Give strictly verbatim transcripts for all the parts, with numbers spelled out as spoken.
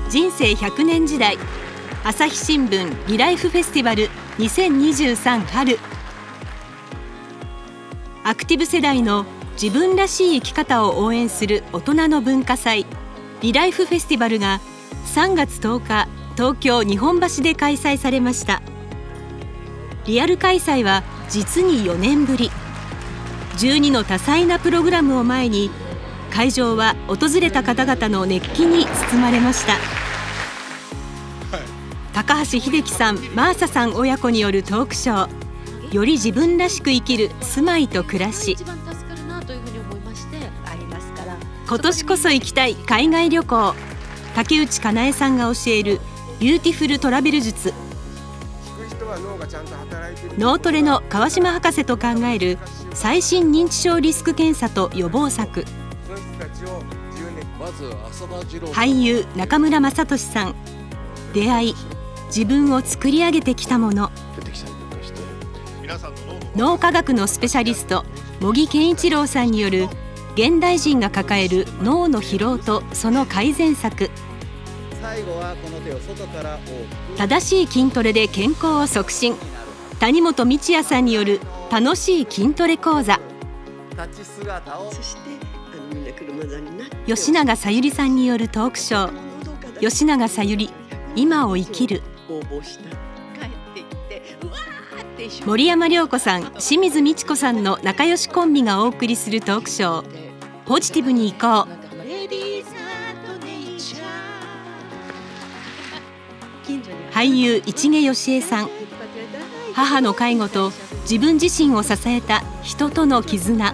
人生ひゃくねん時代朝日新聞リライフフェスティバルにせんにじゅうさん春。アクティブ世代の自分らしい生き方を応援する大人の文化祭リライフフェスティバルがさんがつとおか東京日本橋で開催されました。リアル開催は実によねんぶり。じゅうにの多彩なプログラムを前に会場は訪れた方々の熱気に包まれました。高橋英樹さん、マーサさん親子によるトークショー、より自分らしく生きる住まいと暮らし。今年こそ行きたい海外旅行、竹内かなえさんが教えるビューティフルトラベル術。脳トレの川島博士と考える最新認知症リスク検査と予防策。俳優中村雅俊さん、出会い、自分を作り上げてきたもの。脳科学のスペシャリスト茂木健一郎さんによる現代人が抱える脳の疲労とその改善策。正しい筋トレで健康を促進、谷本道也さんによる楽しい筋トレ講座。吉永小百合さんによるトークショー、吉永小百合今を生きる。森山良子さん、清水美智子さんの仲良しコンビがお送りするトークショー、ポジティブに行こう。俳優市毛良枝さん、母の介護と自分自身を支えた人との絆。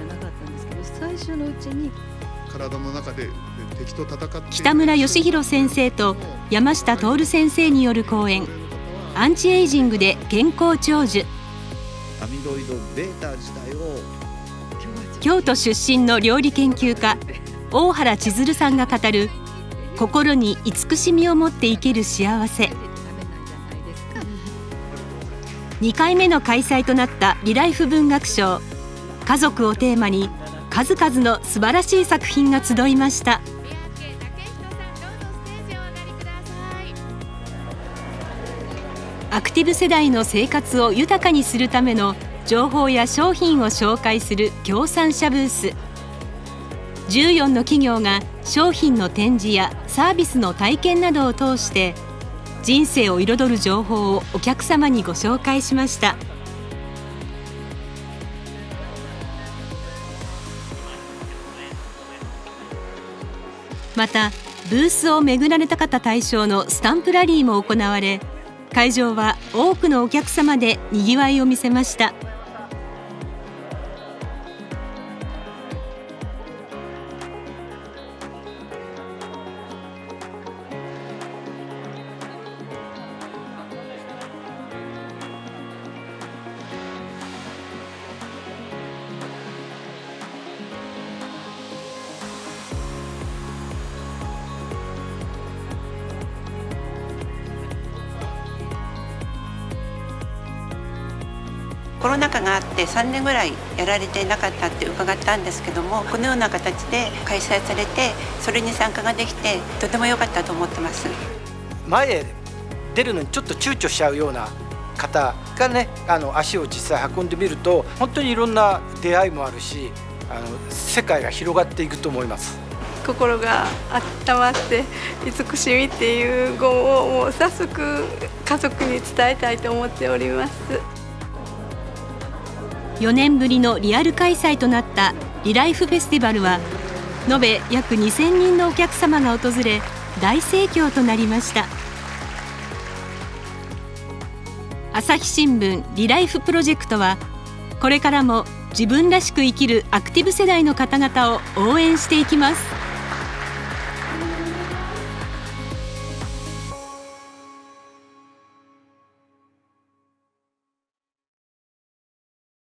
北村義弘先生と山下徹先生による講演、アンチエイジングで健康長寿。京都出身の料理研究家大原千鶴さんが語る心に慈しみを持って生きる幸せ。にかいめの開催となったリライフ文学賞、家族をテーマに数々の素晴らしい作品が集いました。アクティブ世代の生活を豊かにするための情報や商品を紹介する協賛者ブース。じゅうよんの企業が商品の展示やサービスの体験などを通して人生を彩る情報をお客様にご紹介しました。またブースを巡られた方対象のスタンプラリーも行われ、会場は多くのお客様でにぎわいを見せました。 コロナ禍があってさんねんぐらいやられてなかったって伺ったんですけども、このような形で開催されてそれに参加ができてとても良かったと思ってます。 前へ出るのにちょっと躊躇しちゃうような方がね、あの足を実際運んでみると本当にいろんな出会いもあるし、あの世界が広がっていくと思います。 心が温まって慈しみっていう語をもう早速家族に伝えたいと思っております。 よねんぶりのリアル開催となったリライフフェスティバルは延べ約にせんにんのお客様が訪れ大盛況となりました。朝日新聞リライフプロジェクトはこれからも自分らしく生きるアクティブ世代の方々を応援していきます。